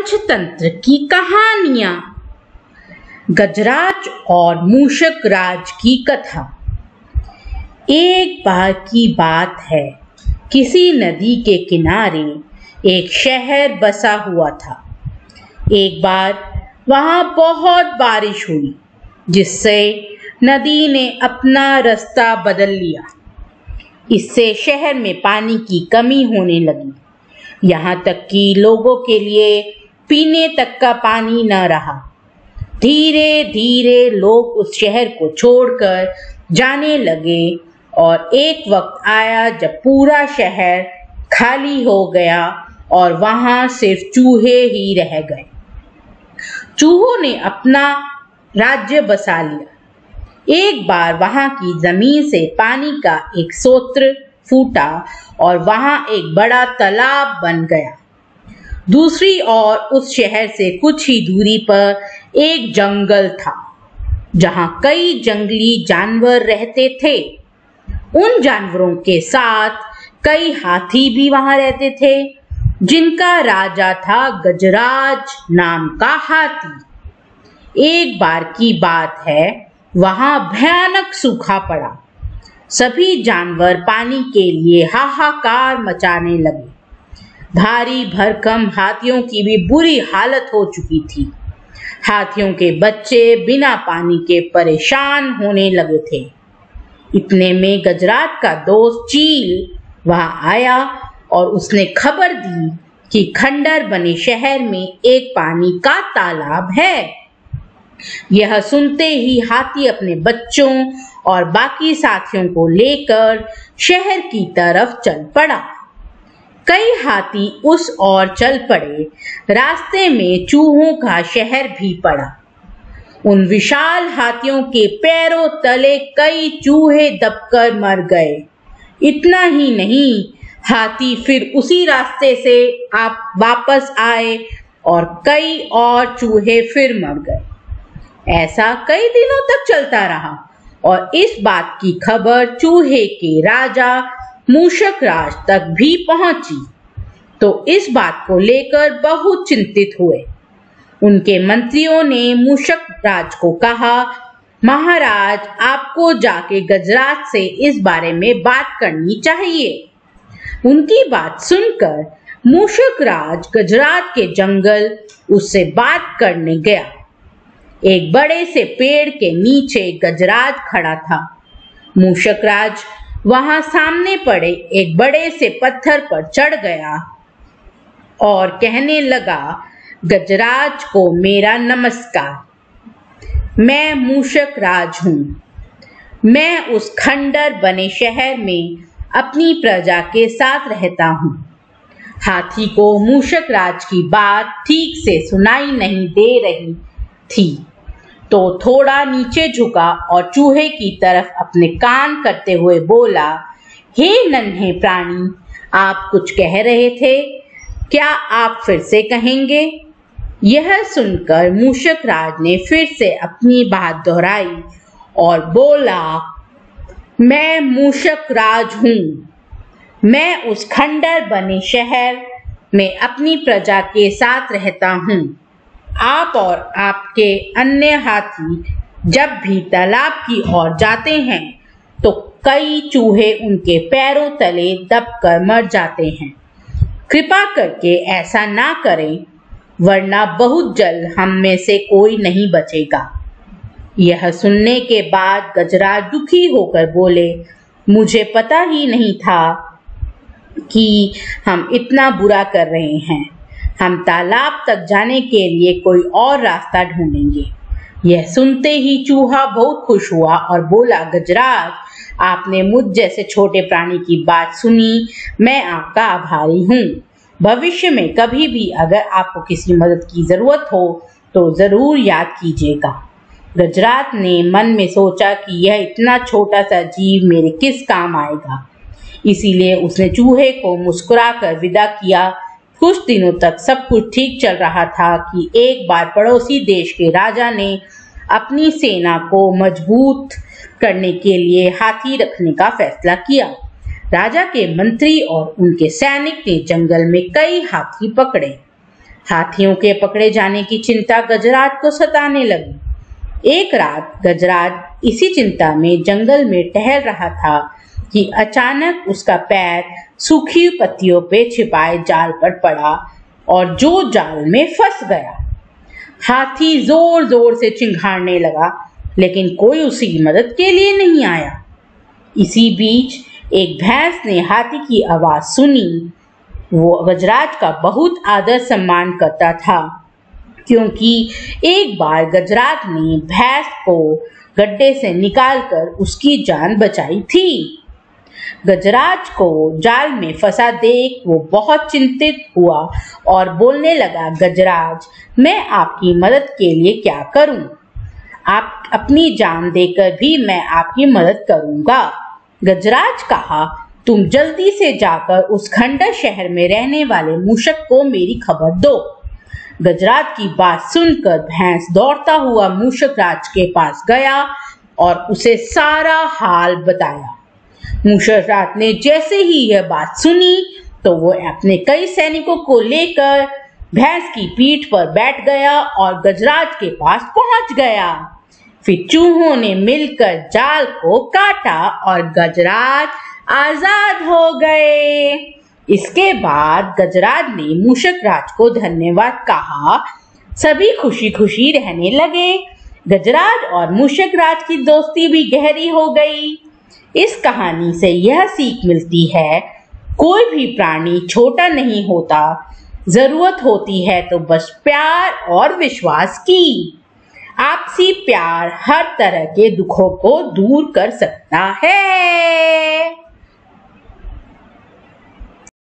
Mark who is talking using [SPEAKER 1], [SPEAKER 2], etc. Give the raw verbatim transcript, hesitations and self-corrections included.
[SPEAKER 1] पंचतंत्र की कहानियां। गजराज और मूषक राज की कथा। एक बार की बात है, किसी नदी के किनारे एक शहर बसा हुआ था। एक बार वहां बहुत बारिश हुई, जिससे नदी ने अपना रास्ता बदल लिया। इससे शहर में पानी की कमी होने लगी, यहाँ तक कि लोगों के लिए पीने तक का पानी न रहा। धीरे धीरे लोग उस शहर को छोड़कर जाने लगे और एक वक्त आया जब पूरा शहर खाली हो गया और वहां सिर्फ चूहे ही रह गए। चूहों ने अपना राज्य बसा लिया। एक बार वहां की जमीन से पानी का एक स्रोत फूटा और वहां एक बड़ा तालाब बन गया। दूसरी ओर उस शहर से कुछ ही दूरी पर एक जंगल था, जहां कई जंगली जानवर रहते थे। उन जानवरों के साथ कई हाथी भी वहां रहते थे, जिनका राजा था गजराज नाम का हाथी। एक बार की बात है, वहां भयानक सूखा पड़ा। सभी जानवर पानी के लिए हाहाकार मचाने लगे। भारी भरकम हाथियों की भी बुरी हालत हो चुकी थी। हाथियों के बच्चे बिना पानी के परेशान होने लगे थे। इतने में गजराज का दोस्त चील वहां आया और उसने खबर दी कि खंडर बने शहर में एक पानी का तालाब है। यह सुनते ही हाथी अपने बच्चों और बाकी साथियों को लेकर शहर की तरफ चल पड़ा। कई हाथी उस ओर चल पड़े। रास्ते में चूहों का शहर भी पड़ा। उन विशाल हाथियों के पैरों तले कई चूहे दबकर मर गए। इतना ही नहीं, हाथी फिर उसी रास्ते से आप वापस आए और कई और चूहे फिर मर गए। ऐसा कई दिनों तक चलता रहा और इस बात की खबर चूहे के राजा मूषक राज तक भी पहुंची, तो इस बात को लेकर बहुत चिंतित हुए। उनके मंत्रियों ने मूषक राज को कहा, महाराज, आपको जाके गजराज से इस बारे में बात करनी चाहिए। उनकी बात सुनकर मूषक राज गजराज के जंगल उससे बात करने गया। एक बड़े से पेड़ के नीचे गजराज खड़ा था। मूषक राज वहां सामने पड़े एक बड़े से पत्थर पर चढ़ गया और कहने लगा, गजराज को मेरा नमस्कार। मैं मूषक राज हूं। मैं उस खंडर बने शहर में अपनी प्रजा के साथ रहता हूं। हाथी को मूषक राज की बात ठीक से सुनाई नहीं दे रही थी, तो थोड़ा नीचे झुका और चूहे की तरफ अपने कान करते हुए बोला, हे नन्हे प्राणी, आप कुछ कह रहे थे, क्या आप फिर से कहेंगे? यह सुनकर मूषक राज ने फिर से अपनी बात दोहराई और बोला, मैं मूषक राज हूँ। मैं उस खंडर बने शहर में अपनी प्रजा के साथ रहता हूँ। आप और आपके अन्य हाथी जब भी तालाब की ओर जाते हैं, तो कई चूहे उनके पैरों तले दबकर मर जाते हैं। कृपा करके ऐसा ना करें, वरना बहुत जल्द हम में से कोई नहीं बचेगा। यह सुनने के बाद गजराज दुखी होकर बोले, मुझे पता ही नहीं था कि हम इतना बुरा कर रहे हैं। हम तालाब तक जाने के लिए कोई और रास्ता ढूंढेंगे। यह सुनते ही चूहा बहुत खुश हुआ और बोला, गजराज, आपने मुझ जैसे छोटे प्राणी की बात सुनी, मैं आपका आभारी हूँ। भविष्य में कभी भी अगर आपको किसी मदद की जरूरत हो तो जरूर याद कीजिएगा। गजराज ने मन में सोचा कि यह इतना छोटा सा जीव मेरे किस काम आएगा, इसीलिए उसने चूहे को मुस्कुराकर विदा किया। कुछ दिनों तक सब कुछ ठीक चल रहा था कि एक बार पड़ोसी देश के राजा ने अपनी सेना को मजबूत करने के लिए हाथी रखने का फैसला किया। राजा के मंत्री और उनके सैनिक ने जंगल में कई हाथी पकड़े। हाथियों के पकड़े जाने की चिंता गजराज को सताने लगी। एक रात गजराज इसी चिंता में जंगल में टहल रहा था कि अचानक उसका पैर सूखी पत्तियों पे छिपाए जाल पर पड़ा और जो जाल में फंस गया। हाथी जोर जोर से चिंघाड़ने लगा, लेकिन कोई उसकी मदद के लिए नहीं आया। इसी बीच एक भैंस ने हाथी की आवाज सुनी। वो गजराज का बहुत आदर सम्मान करता था, क्योंकि एक बार गजराज ने भैंस को गड्ढे से निकालकर उसकी जान बचाई थी। गजराज को जाल में फंसा देख वो बहुत चिंतित हुआ और बोलने लगा, गजराज, मैं आपकी मदद के लिए क्या करूं? आप अपनी जान देकर भी मैं आपकी मदद करूंगा। गजराज कहा, तुम जल्दी से जाकर उस खंडर शहर में रहने वाले मूषक को मेरी खबर दो। गजराज की बात सुनकर भैंस दौड़ता हुआ मूषक राज के पास गया और उसे सारा हाल बताया। मूषक राज ने जैसे ही यह बात सुनी तो वो अपने कई सैनिकों को लेकर भैंस की पीठ पर बैठ गया और गजराज के पास पहुंच गया। फिर चूहों ने मिलकर जाल को काटा और गजराज आजाद हो गए। इसके बाद गजराज ने मूषक राज को धन्यवाद कहा। सभी खुशी खुशी रहने लगे। गजराज और मूषक राज की दोस्ती भी गहरी हो गई। इस कहानी से यह सीख मिलती है, कोई भी प्राणी छोटा नहीं होता। जरूरत होती है तो बस प्यार और विश्वास की। आपसी प्यार हर तरह के दुखों को दूर कर सकता है।